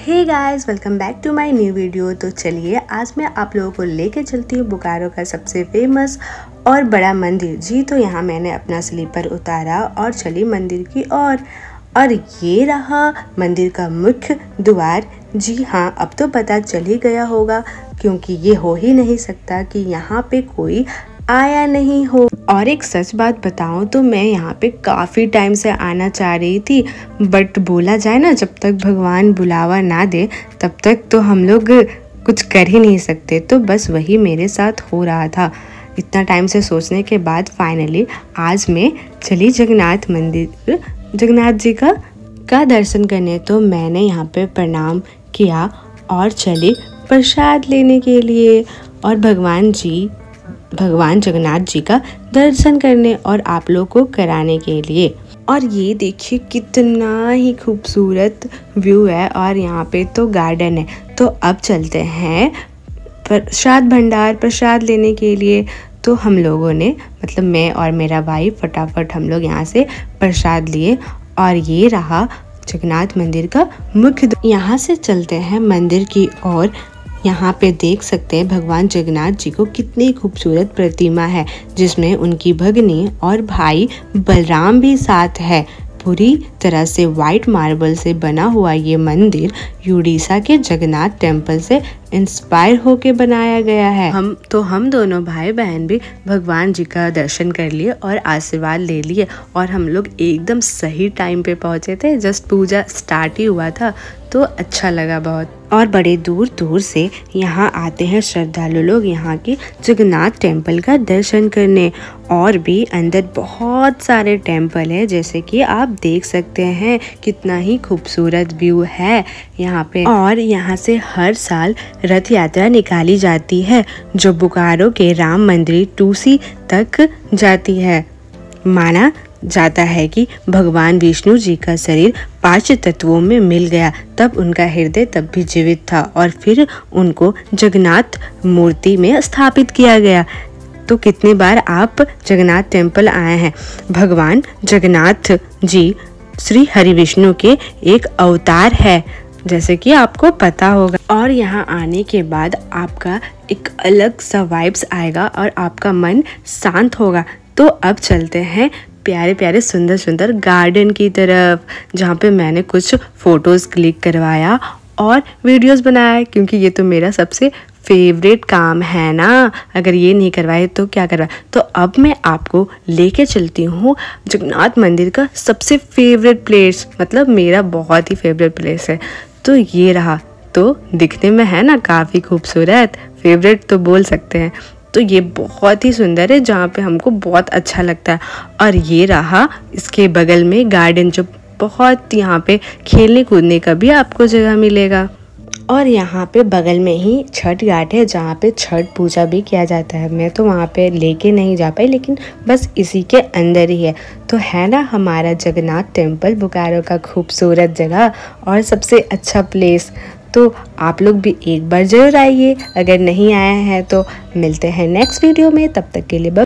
Hey guys, welcome back to my new video. तो चलिए आज मैं आप लोगों को लेके चलती हूँ बोकारो का सबसे फेमस और बड़ा मंदिर। जी तो यहाँ मैंने अपना स्लीपर उतारा और चली मंदिर की ओर। और ये रहा मंदिर का मुख्य द्वार। जी हाँ, अब तो पता चल ही गया होगा क्योंकि ये हो ही नहीं सकता कि यहाँ पे कोई आया नहीं हो। और एक सच बात बताऊं तो मैं यहाँ पे काफ़ी टाइम से आना चाह रही थी, बट बोला जाए ना, जब तक भगवान बुलावा ना दे तब तक तो हम लोग कुछ कर ही नहीं सकते। तो बस वही मेरे साथ हो रहा था। इतना टाइम से सोचने के बाद फाइनली आज मैं चली जगन्नाथ मंदिर, जगन्नाथ जी का दर्शन करने। तो मैंने यहाँ पे प्रणाम किया और चली प्रसाद लेने के लिए और भगवान जगन्नाथ जी का दर्शन करने और आप लोग को कराने के लिए। और ये देखिए कितना ही खूबसूरत व्यू है और यहाँ पे तो गार्डन है। तो अब चलते हैं प्रसाद लेने के लिए। तो हम लोगों ने, मतलब मैं और मेरा भाई, फटाफट हम लोग यहाँ से प्रसाद लिए। और ये रहा जगन्नाथ मंदिर का मुख्य। यहाँ से चलते हैं मंदिर की ओर। यहाँ पे देख सकते हैं भगवान जगन्नाथ जी को कितनी खूबसूरत प्रतिमा है, जिसमें उनकी भगनी और भाई बलराम भी साथ है। पूरी तरह से वाइट मार्बल से बना हुआ ये मंदिर उड़ीसा के जगन्नाथ टेम्पल से इंस्पायर होके बनाया गया है। हम दोनों भाई बहन भी भगवान जी का दर्शन कर लिए और आशीर्वाद ले लिए। और हम लोग एकदम सही टाइम पे पहुंचे थे, जस्ट पूजा स्टार्ट ही हुआ था, तो अच्छा लगा बहुत। और बड़े दूर दूर से यहाँ आते हैं श्रद्धालु लोग यहाँ के जगन्नाथ टेम्पल का दर्शन करने। और भी अंदर बहुत सारे टेम्पल है, जैसे कि आप देख सकते हैं कितना ही खूबसूरत व्यू है यहाँ पे। और यहाँ से हर साल रथ यात्रा निकाली जाती है जो बोकारो के राम मंदिर टूसी तक जाती है। माना जाता है कि भगवान विष्णु जी का शरीर 5 तत्वों में मिल गया, तब उनका हृदय तब भी जीवित था और फिर उनको जगन्नाथ मूर्ति में स्थापित किया गया। तो कितनी बार आप जगन्नाथ टेम्पल आए हैं? भगवान जगन्नाथ जी श्री हरि विष्णु के एक अवतार है, जैसे कि आपको पता होगा। और यहाँ आने के बाद आपका एक अलग सा वाइब्स आएगा और आपका मन शांत होगा। तो अब चलते हैं प्यारे प्यारे सुंदर सुंदर गार्डन की तरफ, जहाँ पे मैंने कुछ फोटोज़ क्लिक करवाया और वीडियोस बनाया, क्योंकि ये तो मेरा सबसे फेवरेट काम है ना। अगर ये नहीं करवाए तो क्या करवाए। तो अब मैं आपको लेके चलती हूँ जगन्नाथ मंदिर का सबसे फेवरेट प्लेस, मतलब मेरा बहुत ही फेवरेट प्लेस है। तो ये रहा, तो दिखने में है ना काफ़ी खूबसूरत, फेवरेट तो बोल सकते हैं। तो ये बहुत ही सुंदर है, जहाँ पे हमको बहुत अच्छा लगता है। और ये रहा इसके बगल में गार्डन, जो बहुत यहाँ पे खेलने कूदने का भी आपको जगह मिलेगा। और यहाँ पे बगल में ही छठ घाट है, जहाँ पे छठ पूजा भी किया जाता है। मैं तो वहाँ पे लेके नहीं जा पाई, लेकिन बस इसी के अंदर ही है। तो है ना हमारा जगन्नाथ टेम्पल बोकारो का खूबसूरत जगह और सबसे अच्छा प्लेस। तो आप लोग भी एक बार जरूर आइए, अगर नहीं आए हैं तो। मिलते हैं नेक्स्ट वीडियो में, तब तक के लिए